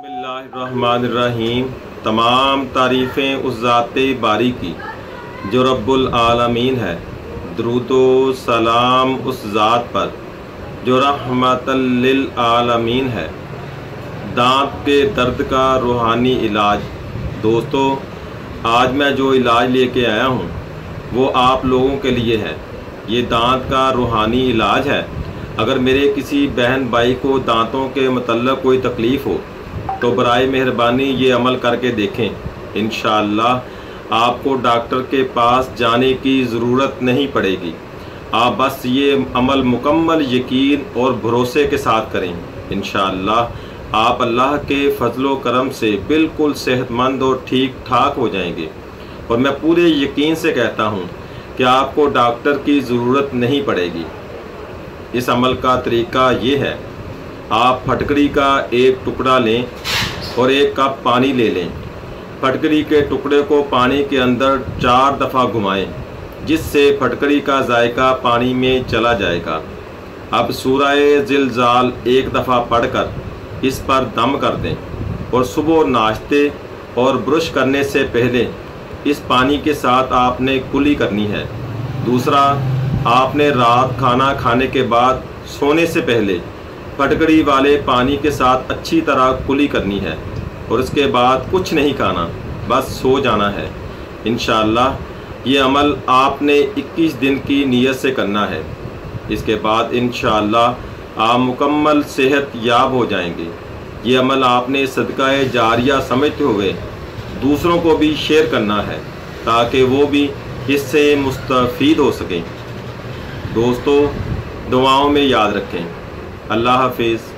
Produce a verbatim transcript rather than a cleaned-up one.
बिस्मिल्लाहिर्रहमानिर्रहीम। तमाम तारीफ़ें उस ज़ाते बारी की जो रब्बुल आलमीन है। दुरूद व सलाम उस ज़ात पर जो रहमतल लिल आलमीन है। दांत के दर्द का रूहानी इलाज। दोस्तों, आज मैं जो इलाज लेके आया हूँ वो आप लोगों के लिए है। ये दांत का रूहानी इलाज है। अगर मेरे किसी बहन भाई को दांतों के मतलब कोई तकलीफ़ हो तो बराए मेहरबानी ये अमल करके देखें। इंशाअल्लाह आपको डॉक्टर के पास जाने की ज़रूरत नहीं पड़ेगी। आप बस ये अमल मुकम्मल यकीन और भरोसे के साथ करें। इंशाअल्लाह आप अल्लाह के फजलो करम से बिल्कुल सेहतमंद और ठीक ठाक हो जाएंगे। और मैं पूरे यकीन से कहता हूँ कि आपको डॉक्टर की ज़रूरत नहीं पड़ेगी। इस अमल का तरीका ये है, आप फटकड़ी का एक टुकड़ा लें और एक कप पानी ले लें। फटकड़ी के टुकड़े को पानी के अंदर चार दफ़ा घुमाएं, जिससे फटकड़ी का जायका पानी में चला जाएगा। अब सूरह ज़िलज़ाल एक दफ़ा पढ़कर इस पर दम कर दें और सुबह नाश्ते और ब्रश करने से पहले इस पानी के साथ आपने कुली करनी है। दूसरा, आपने रात खाना खाने के बाद सोने से पहले फटकड़ी वाले पानी के साथ अच्छी तरह कुली करनी है और उसके बाद कुछ नहीं खाना, बस सो जाना है। इंशाअल्लाह ये अमल आपने इक्कीस दिन की नीयत से करना है। इसके बाद इंशाअल्लाह आप मुकम्मल सेहत याब हो जाएंगे। ये अमल आपने सदका जारिया समझते हुए दूसरों को भी शेयर करना है ताकि वो भी इससे मुस्तफ़ीद हो सकें। दोस्तों, दुआओं में याद रखें। अल्लाह हाफिज़।